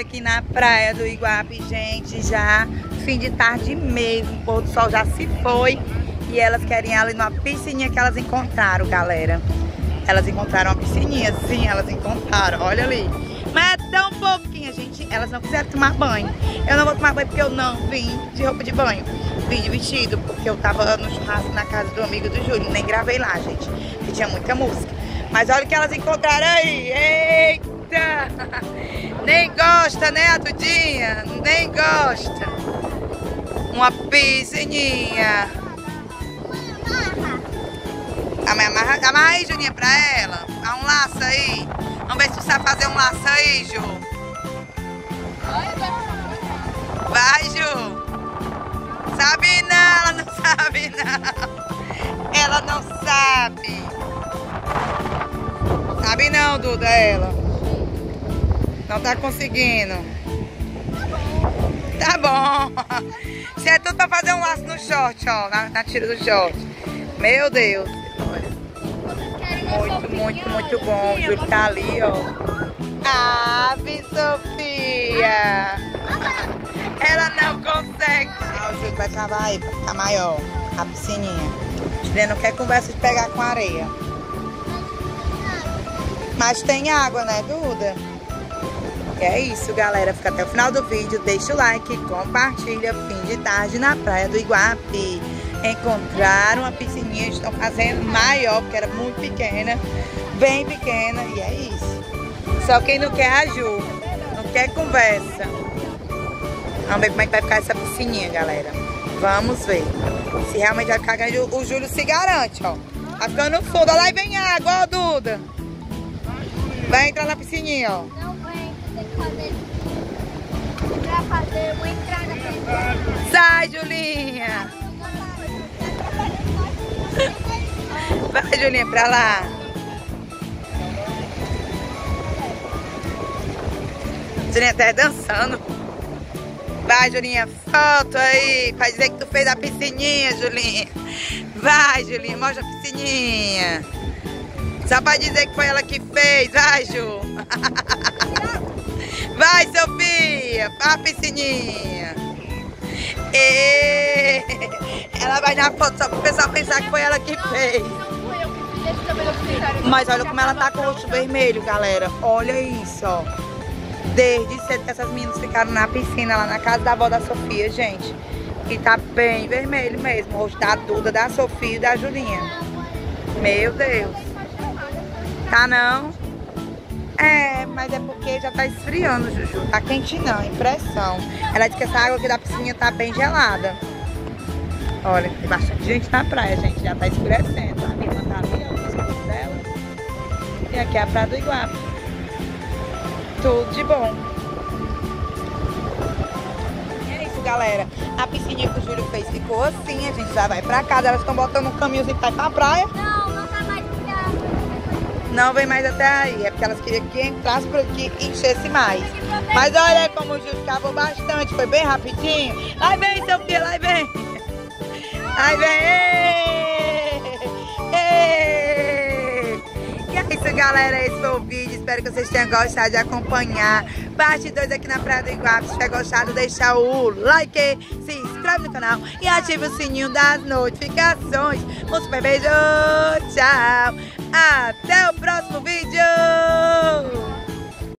aqui na praia do Iguape, gente, já fim de tarde mesmo, o pôr do sol já se foi e elas querem ir ali numa piscininha que elas encontraram, galera. Elas encontraram uma piscininha, sim, elas encontraram, olha ali. Mas é tão pouquinha, gente, elas não quiseram tomar banho. Eu não vou tomar banho porque eu não vim de roupa de banho, vim de vestido, porque eu tava no churrasco na casa do amigo do Júlio, nem gravei lá, gente, que tinha muita música. Mas olha o que elas encontraram aí, eita! Nem gosta, né, a Dudinha? Nem gosta. Uma piscininha. Amarra aí, Juninha, pra ela. Dá um laço aí. Vamos ver se tu sabe fazer um laço aí, Ju. Vai, Ju. Sabe não, ela não sabe não. Ela não sabe. Sabe não, Duda, ela. Não tá conseguindo. Tá bom. Isso é tudo pra fazer um laço no short, ó. Na tira do short. Meu Deus. Muito bom. O Júlio tá ali, ó. Ave Sofia. Ela não consegue. Ah, o Júlio vai cavar aí pra ficar maior. A piscininha. Ele não quer conversa de pegar com areia. Mas tem água, né, Duda? E é isso, galera. Fica até o final do vídeo. Deixa o like, compartilha. Fim de tarde na praia do Iguape. Encontraram uma piscininha, estão fazendo maior, porque era muito pequena, bem pequena, e é isso. Só quem não quer a Ju, não quer conversa. Vamos ver como é que vai ficar essa piscininha, galera. Vamos ver se realmente vai ficar grande. O Júlio se garante, ó. Vai ficando no fundo, olha lá e vem água, ó, Duda. Vai entrar na piscininha, ó. Não vem, tem que fazer. Pra fazer, vou entrar na piscininha. Sai, Julinha. Vai, Julinha, pra lá. Julinha tá dançando. Vai, Julinha, foto aí, pra dizer que tu fez a piscininha, Julinha. Vai, Julinha, mostra a piscininha. Só pra dizer que foi ela que fez. Vai, Ju. Vai, Sofia, a piscininha. E... Ela vai na foto só pro pessoal pensar que foi ela que fez. Mas olha como ela tá com o rosto vermelho, galera. Olha isso, ó. Desde cedo que essas meninas ficaram na piscina lá na casa da avó da Sofia, gente. E tá bem vermelho mesmo. O rosto da Duda, da Sofia e da Julinha. Meu Deus. Tá não? É, mas é porque já tá esfriando, Juju. Tá quente não, impressão. Ela disse que essa água aqui da piscina tá bem gelada. Olha, tem bastante gente na praia, gente. Já tá escurecendo. A minha irmã tá ali, ó, no escuro dela. E aqui é a praia do Iguape. Tudo de bom. E é isso, galera. A piscininha que o Júlio fez ficou assim. A gente já vai pra casa. Elas estão botando um caminhozinho pra ir pra praia. Não tá mais pra... Não vem mais até aí. É porque elas queriam que entrasse por aqui e enchesse mais. Mas olha como o Júlio cavou bastante. Foi bem rapidinho. Aí vem, Sofia, lá vem. Aí vem. Ei. E é isso, galera. Esse foi o vídeo. Espero que vocês tenham gostado de acompanhar. Parte 2 aqui na Praia do Iguape. Se tiver gostado, deixa o like, se inscreve no canal e ativa o sininho das notificações. Um super beijo. Tchau. Até o próximo vídeo.